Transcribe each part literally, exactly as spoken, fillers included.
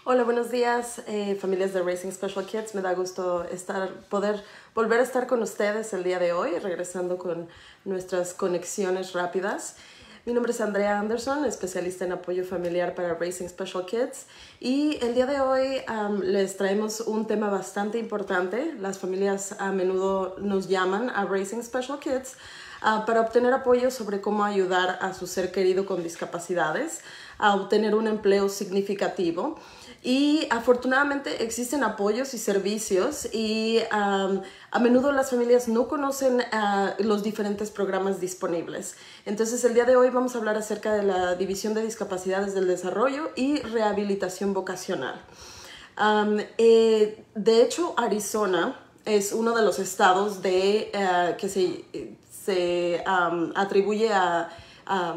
Hola, buenos días, eh, familias de Raising Special Kids. Me da gusto estar, poder volver a estar con ustedes el día de hoy, regresando con nuestras conexiones rápidas. Mi nombre es Andrea Anderson, especialista en apoyo familiar para Raising Special Kids, y el día de hoy um, les traemos un tema bastante importante. Las familias a menudo nos llaman a Raising Special Kids uh, para obtener apoyo sobre cómo ayudar a su ser querido con discapacidades a obtener un empleo significativo. Y afortunadamente existen apoyos y servicios y um, a menudo las familias no conocen uh, los diferentes programas disponibles. Entonces el día de hoy vamos a hablar acerca de la División de Discapacidades del Desarrollo y Rehabilitación Vocacional. Um, eh, de hecho, Arizona es uno de los estados de, uh, que se, se um, atribuye a, a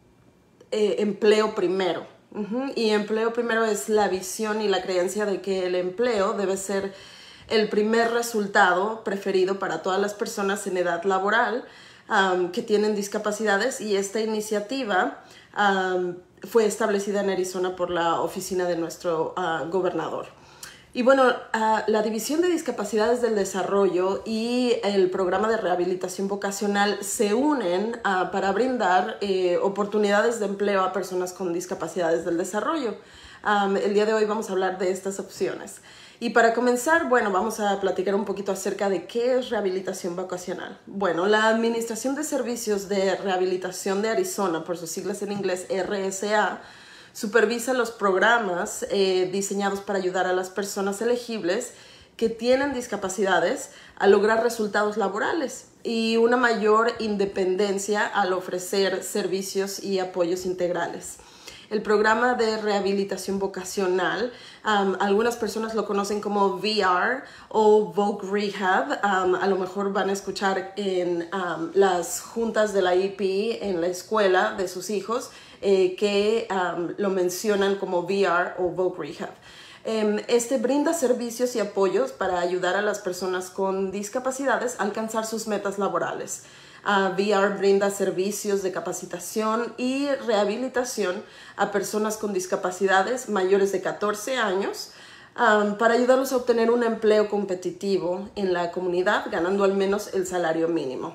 eh, empleo primero. Uh-huh. Y empleo primero es la visión y la creencia de que el empleo debe ser el primer resultado preferido para todas las personas en edad laboral um, que tienen discapacidades, y esta iniciativa um, fue establecida en Arizona por la oficina de nuestro uh, gobernador. Y bueno, uh, la División de Discapacidades del Desarrollo y el Programa de Rehabilitación Vocacional se unen uh, para brindar eh, oportunidades de empleo a personas con discapacidades del desarrollo. Um, el día de hoy vamos a hablar de estas opciones. Y para comenzar, bueno, vamos a platicar un poquito acerca de qué es rehabilitación vocacional. Bueno, la Administración de Servicios de Rehabilitación de Arizona, por sus siglas en inglés R S A, supervisa los programas eh, diseñados para ayudar a las personas elegibles que tienen discapacidades a lograr resultados laborales y una mayor independencia al ofrecer servicios y apoyos integrales. El programa de rehabilitación vocacional, um, algunas personas lo conocen como V R o Voc Rehab. Um, a lo mejor van a escuchar en um, las juntas de la I P E en la escuela de sus hijos eh, que um, lo mencionan como V R o Voc Rehab. Um, este brinda servicios y apoyos para ayudar a las personas con discapacidades a alcanzar sus metas laborales. Uh, V R brinda servicios de capacitación y rehabilitación a personas con discapacidades mayores de catorce años um, para ayudarlos a obtener un empleo competitivo en la comunidad, ganando al menos el salario mínimo.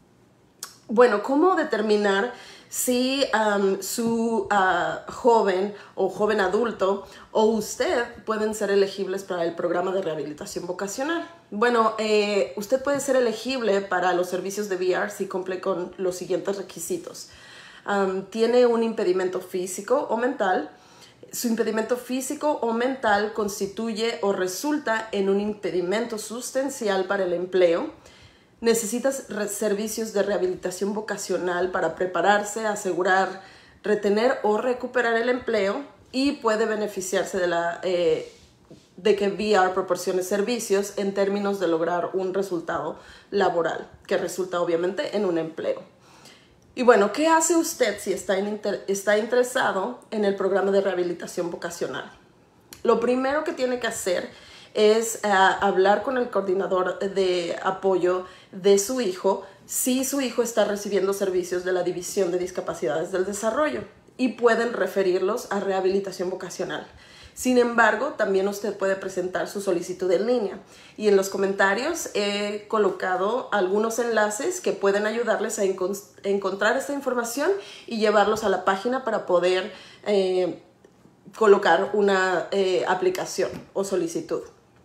Bueno, ¿cómo determinar si um, su uh, joven o joven adulto o usted pueden ser elegibles para el programa de rehabilitación vocacional? Bueno, eh, usted puede ser elegible para los servicios de V R si cumple con los siguientes requisitos. Um, tiene un impedimento físico o mental. Su impedimento físico o mental constituye o resulta en un impedimento sustancial para el empleo. Necesitas servicios de rehabilitación vocacional para prepararse, asegurar, retener o recuperar el empleo, y puede beneficiarse de, la, eh, de que V R proporcione servicios en términos de lograr un resultado laboral, que resulta obviamente en un empleo. Y bueno, ¿qué hace usted si está, en inter está interesado en el programa de rehabilitación vocacional? Lo primero que tiene que hacer es uh, hablar con el coordinador de apoyo de su hijo si su hijo está recibiendo servicios de la División de Discapacidades del Desarrollo, y pueden referirlos a rehabilitación vocacional. Sin embargo, también usted puede presentar su solicitud en línea, y en los comentarios he colocado algunos enlaces que pueden ayudarles a encon encontrar esta información y llevarlos a la página para poder eh, colocar una eh, aplicación o solicitud.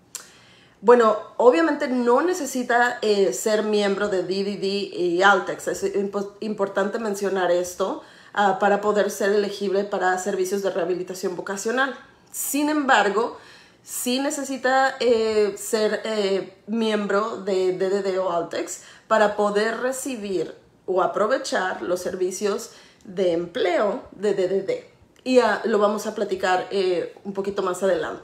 Bueno, obviamente no necesita eh, ser miembro de D D D y Altex. Es imp importante mencionar esto uh, para poder ser elegible para servicios de rehabilitación vocacional. Sin embargo, sí necesita eh, ser eh, miembro de D D D o Altex para poder recibir o aprovechar los servicios de empleo de D D D. Y uh, lo vamos a platicar eh, un poquito más adelante.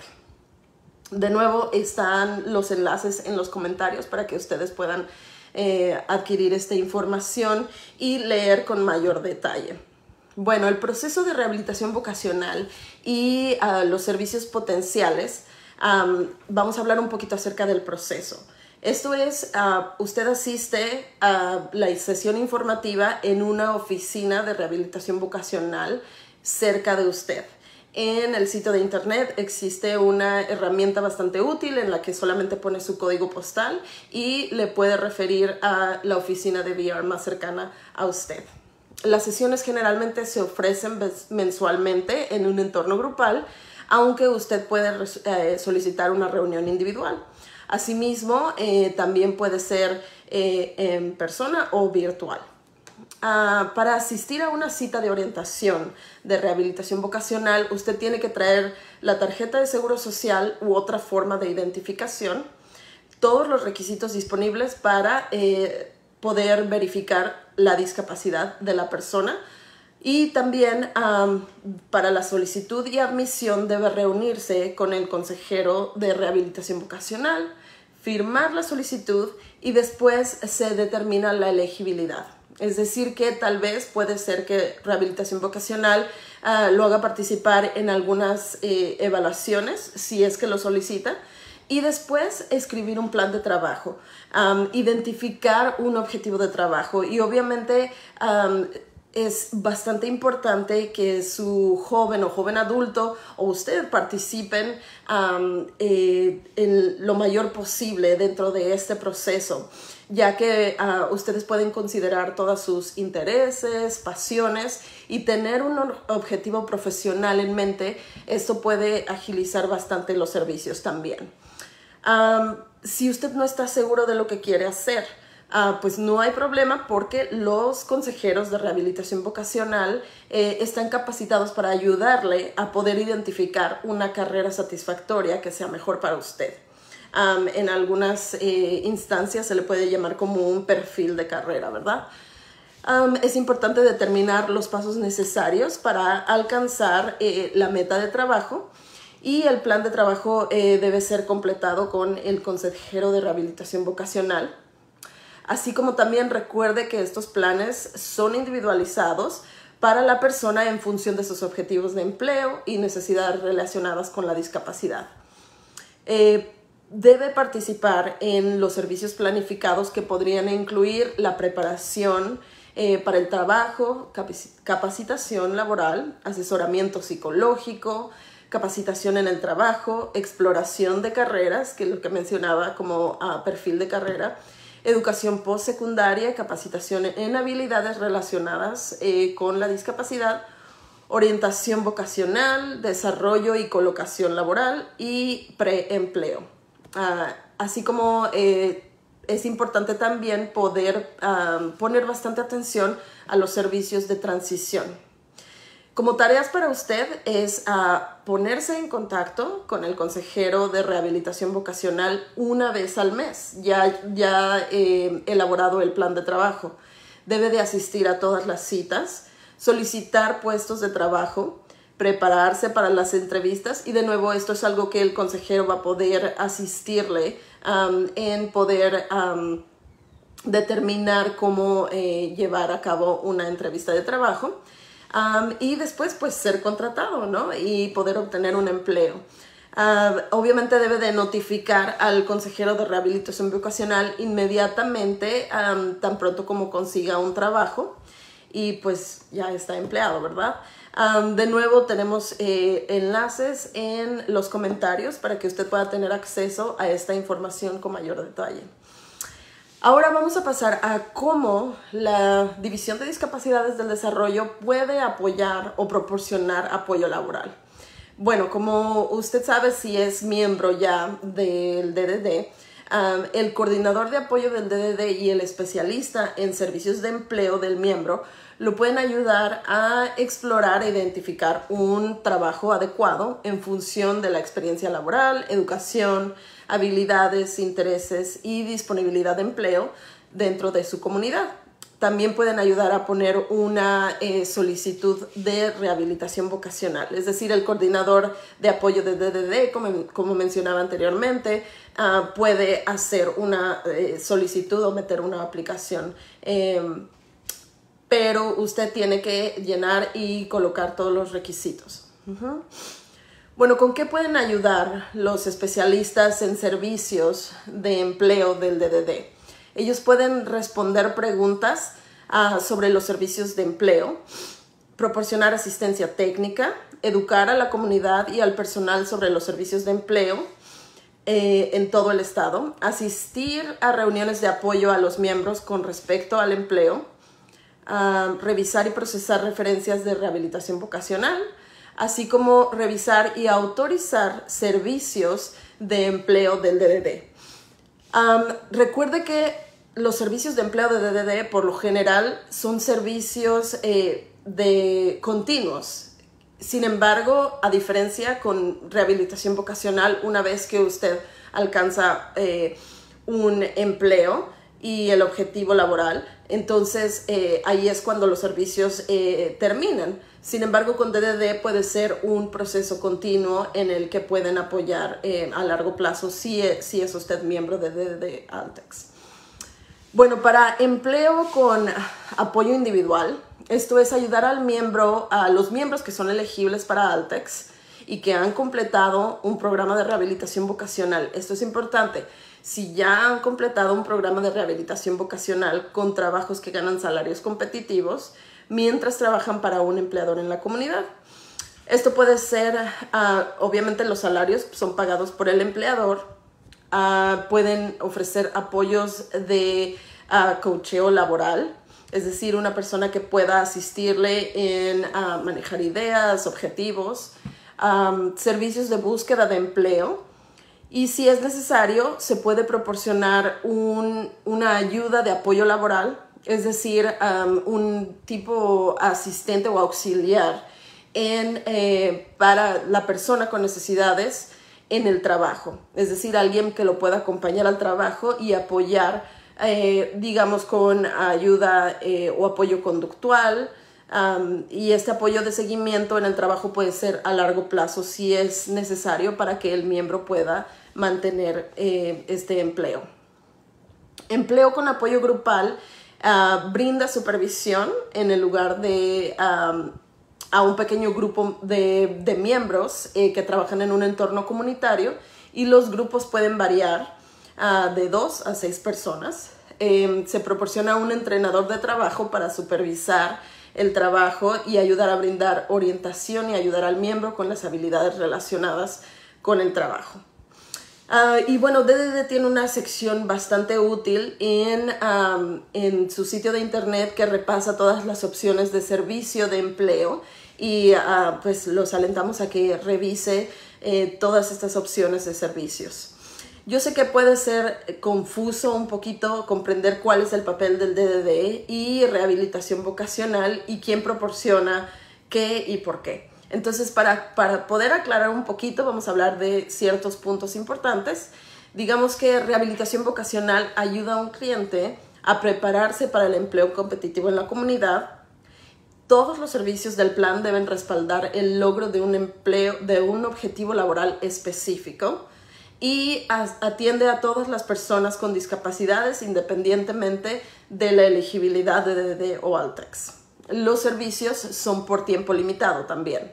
De nuevo, están los enlaces en los comentarios para que ustedes puedan eh, adquirir esta información y leer con mayor detalle. Bueno, el proceso de rehabilitación vocacional y uh, los servicios potenciales, um, vamos a hablar un poquito acerca del proceso. Esto es, uh, usted asiste a la sesión informativa en una oficina de rehabilitación vocacional cerca de usted. En el sitio de internet existe una herramienta bastante útil en la que solamente pone su código postal y le puede referir a la oficina de V R más cercana a usted. Las sesiones generalmente se ofrecen mensualmente en un entorno grupal, aunque usted puede eh, solicitar una reunión individual. Asimismo, eh, también puede ser eh, en persona o virtual. Uh, para asistir a una cita de orientación de rehabilitación vocacional, usted tiene que traer la tarjeta de seguro social u otra forma de identificación, todos los requisitos disponibles para eh, poder verificar la discapacidad de la persona, y también um, para la solicitud y admisión debe reunirse con el consejero de rehabilitación vocacional, firmar la solicitud y después se determina la elegibilidad. Es decir, que tal vez puede ser que rehabilitación vocacional uh, lo haga participar en algunas eh, evaluaciones, si es que lo solicita, y después escribir un plan de trabajo, um, identificar un objetivo de trabajo. Y obviamente um, es bastante importante que su joven o joven adulto o usted participen um, eh, en lo mayor posible dentro de este proceso, ya que uh, ustedes pueden considerar todos sus intereses, pasiones y tener un objetivo profesional en mente. Esto puede agilizar bastante los servicios también. Um, si usted no está seguro de lo que quiere hacer, uh, pues no hay problema, porque los consejeros de rehabilitación vocacional eh, están capacitados para ayudarle a poder identificar una carrera satisfactoria que sea mejor para usted. Um, en algunas eh, instancias se le puede llamar como un perfil de carrera, ¿verdad? Um, es importante determinar los pasos necesarios para alcanzar eh, la meta de trabajo, y el plan de trabajo eh, debe ser completado con el consejero de rehabilitación vocacional. Así como también recuerde que estos planes son individualizados para la persona en función de sus objetivos de empleo y necesidades relacionadas con la discapacidad. Eh, Debe participar en los servicios planificados, que podrían incluir la preparación eh, para el trabajo, capacitación laboral, asesoramiento psicológico, capacitación en el trabajo, exploración de carreras, que es lo que mencionaba como uh, perfil de carrera, educación postsecundaria, capacitación en habilidades relacionadas eh, con la discapacidad, orientación vocacional, desarrollo y colocación laboral y preempleo. Uh, así como eh, es importante también poder uh, poner bastante atención a los servicios de transición. Como tareas para usted es uh, ponerse en contacto con el consejero de rehabilitación vocacional una vez al mes, ya, ya eh, elaborado el plan de trabajo. Debe de asistir a todas las citas, solicitar puestos de trabajo, prepararse para las entrevistas, y de nuevo esto es algo que el consejero va a poder asistirle um, en poder um, determinar cómo eh, llevar a cabo una entrevista de trabajo, um, y después pues ser contratado, ¿no? Y poder obtener un empleo. Uh, obviamente debe de notificar al consejero de rehabilitación vocacional inmediatamente, um, tan pronto como consiga un trabajo, y pues ya está empleado, ¿verdad? Um, de nuevo tenemos eh, enlaces en los comentarios para que usted pueda tener acceso a esta información con mayor detalle. Ahora vamos a pasar a cómo la División de Discapacidades del Desarrollo puede apoyar o proporcionar apoyo laboral. Bueno, como usted sabe, si es miembro ya del D D D, um, el coordinador de apoyo del D D D y el especialista en servicios de empleo del miembro lo pueden ayudar a explorar e identificar un trabajo adecuado en función de la experiencia laboral, educación, habilidades, intereses y disponibilidad de empleo dentro de su comunidad. También pueden ayudar a poner una eh, solicitud de rehabilitación vocacional, es decir, el coordinador de apoyo de D D D, como, como mencionaba anteriormente, uh, puede hacer una eh, solicitud o meter una aplicación. Eh, pero usted tiene que llenar y colocar todos los requisitos. Uh-huh. Bueno, ¿con qué pueden ayudar los especialistas en servicios de empleo del D D D? Ellos pueden responder preguntas uh, sobre los servicios de empleo, proporcionar asistencia técnica, educar a la comunidad y al personal sobre los servicios de empleo eh, en todo el estado, asistir a reuniones de apoyo a los miembros con respecto al empleo, uh, revisar y procesar referencias de rehabilitación vocacional, así como revisar y autorizar servicios de empleo del D D D. Um, recuerde que los servicios de empleo de D D D por lo general son servicios eh, de continuos. Sin embargo, a diferencia con rehabilitación vocacional, una vez que usted alcanza eh, un empleo y el objetivo laboral, entonces eh, ahí es cuando los servicios eh, terminan. Sin embargo, con D D D puede ser un proceso continuo en el que pueden apoyar eh, a largo plazo si es, si es usted miembro de D D D Altex. Bueno, para empleo con apoyo individual, esto es ayudar al miembro, a los miembros que son elegibles para Altex y que han completado un programa de rehabilitación vocacional. Esto es importante. Si ya han completado un programa de rehabilitación vocacional con trabajos que ganan salarios competitivos, mientras trabajan para un empleador en la comunidad. Esto puede ser, uh, obviamente los salarios son pagados por el empleador, uh, pueden ofrecer apoyos de uh, coacheo laboral, es decir, una persona que pueda asistirle en uh, manejar ideas, objetivos, um, servicios de búsqueda de empleo, y si es necesario se puede proporcionar un, una ayuda de apoyo laboral, es decir, um, un tipo asistente o auxiliar en, eh, para la persona con necesidades en el trabajo. Es decir, alguien que lo pueda acompañar al trabajo y apoyar, eh, digamos, con ayuda eh, o apoyo conductual. Um, y este apoyo de seguimiento en el trabajo puede ser a largo plazo si es necesario para que el miembro pueda mantener eh, este empleo. Empleo con apoyo grupal Uh, brinda supervisión en el lugar de um, a un pequeño grupo de, de miembros eh, que trabajan en un entorno comunitario, y los grupos pueden variar uh, de dos a seis personas. Eh, se proporciona un entrenador de trabajo para supervisar el trabajo y ayudar a brindar orientación y ayudar al miembro con las habilidades relacionadas con el trabajo. Uh, y bueno, D D D tiene una sección bastante útil en, um, en su sitio de internet que repasa todas las opciones de servicio de empleo, y uh, pues los alentamos a que revise eh, todas estas opciones de servicios. Yo sé que puede ser confuso un poquito comprender cuál es el papel del D D D y rehabilitación vocacional y quién proporciona qué y por qué. Entonces, para, para poder aclarar un poquito, vamos a hablar de ciertos puntos importantes. Digamos que rehabilitación vocacional ayuda a un cliente a prepararse para el empleo competitivo en la comunidad. Todos los servicios del plan deben respaldar el logro de un empleo, de un objetivo laboral específico, y atiende a todas las personas con discapacidades independientemente de la elegibilidad de D D D o Altex. Los servicios son por tiempo limitado también.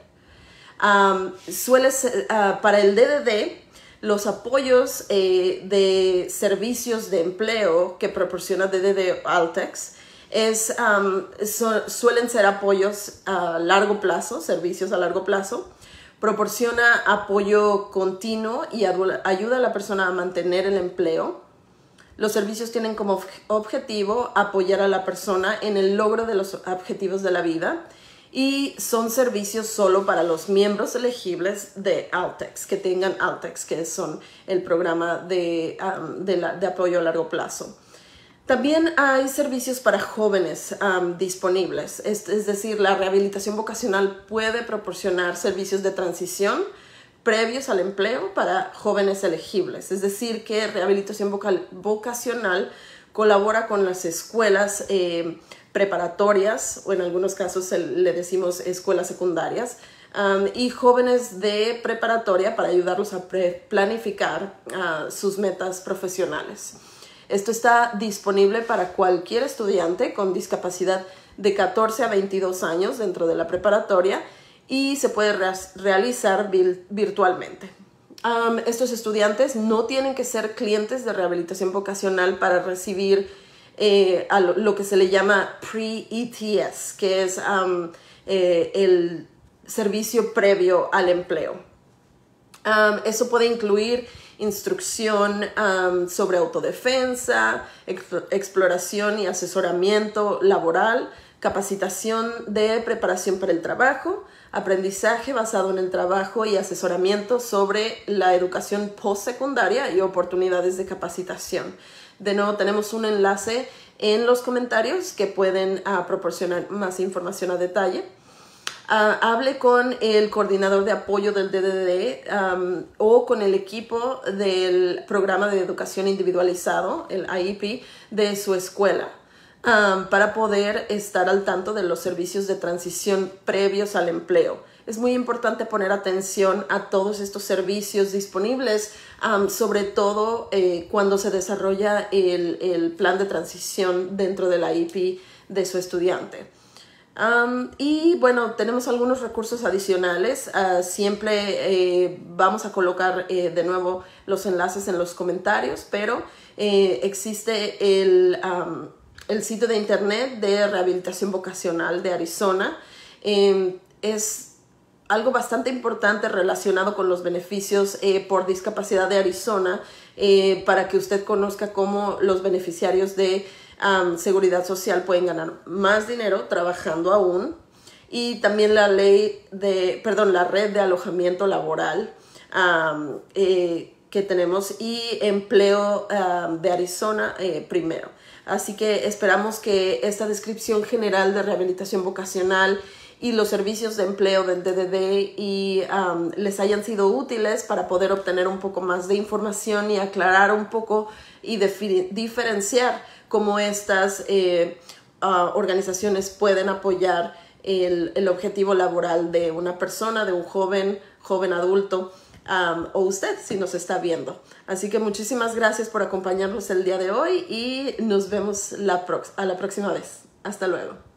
Um, suele ser, uh, para el D D D, los apoyos eh, de servicios de empleo que proporciona D D D Altex es, um, su, suelen ser apoyos a largo plazo, servicios a largo plazo. Proporciona apoyo continuo y ayuda a la persona a mantener el empleo. Los servicios tienen como objetivo apoyar a la persona en el logro de los objetivos de la vida, y son servicios solo para los miembros elegibles de Altex, que tengan Altex, que son el programa de, um, de, la, de apoyo a largo plazo. También hay servicios para jóvenes um, disponibles, es, es decir, la rehabilitación vocacional puede proporcionar servicios de transición previos al empleo para jóvenes elegibles. Es decir, que rehabilitación vocal, vocacional colabora con las escuelas eh, preparatorias, o en algunos casos le decimos escuelas secundarias, um, y jóvenes de preparatoria para ayudarlos a planificar uh, sus metas profesionales. Esto está disponible para cualquier estudiante con discapacidad de catorce a veintidós años dentro de la preparatoria, y se puede re realizar virtualmente. Um, estos estudiantes no tienen que ser clientes de rehabilitación vocacional para recibir eh, a lo, lo que se le llama pre-E T S, que es um, eh, el servicio previo al empleo. Um, eso puede incluir instrucción um, sobre autodefensa, exp- exploración y asesoramiento laboral, capacitación de preparación para el trabajo, aprendizaje basado en el trabajo y asesoramiento sobre la educación postsecundaria y oportunidades de capacitación. De nuevo, tenemos un enlace en los comentarios que pueden uh, proporcionar más información a detalle. Uh, hable con el coordinador de apoyo del D D D um, o con el equipo del programa de educación individualizado, el I E P, de su escuela um, para poder estar al tanto de los servicios de transición previos al empleo. Es muy importante poner atención a todos estos servicios disponibles, um, sobre todo eh, cuando se desarrolla el, el plan de transición dentro del I E P de su estudiante. Um, y bueno, tenemos algunos recursos adicionales. Uh, siempre eh, vamos a colocar eh, de nuevo los enlaces en los comentarios, pero eh, existe el, um, el sitio de internet de rehabilitación vocacional de Arizona. Eh, es algo bastante importante relacionado con los beneficios eh, por discapacidad de Arizona, eh, para que usted conozca cómo los beneficiarios de Um, seguridad social pueden ganar más dinero trabajando aún, y también la ley de, perdón, la red de alojamiento laboral um, eh, que tenemos, y empleo um, de Arizona eh, primero. Así que esperamos que esta descripción general de rehabilitación vocacional y los servicios de empleo del D D D y, um, les hayan sido útiles para poder obtener un poco más de información y aclarar un poco y diferenciar cómo estas eh, uh, organizaciones pueden apoyar el, el objetivo laboral de una persona, de un joven, joven adulto, um, o usted si nos está viendo. Así que muchísimas gracias por acompañarnos el día de hoy y nos vemos la prox- a la próxima vez. Hasta luego.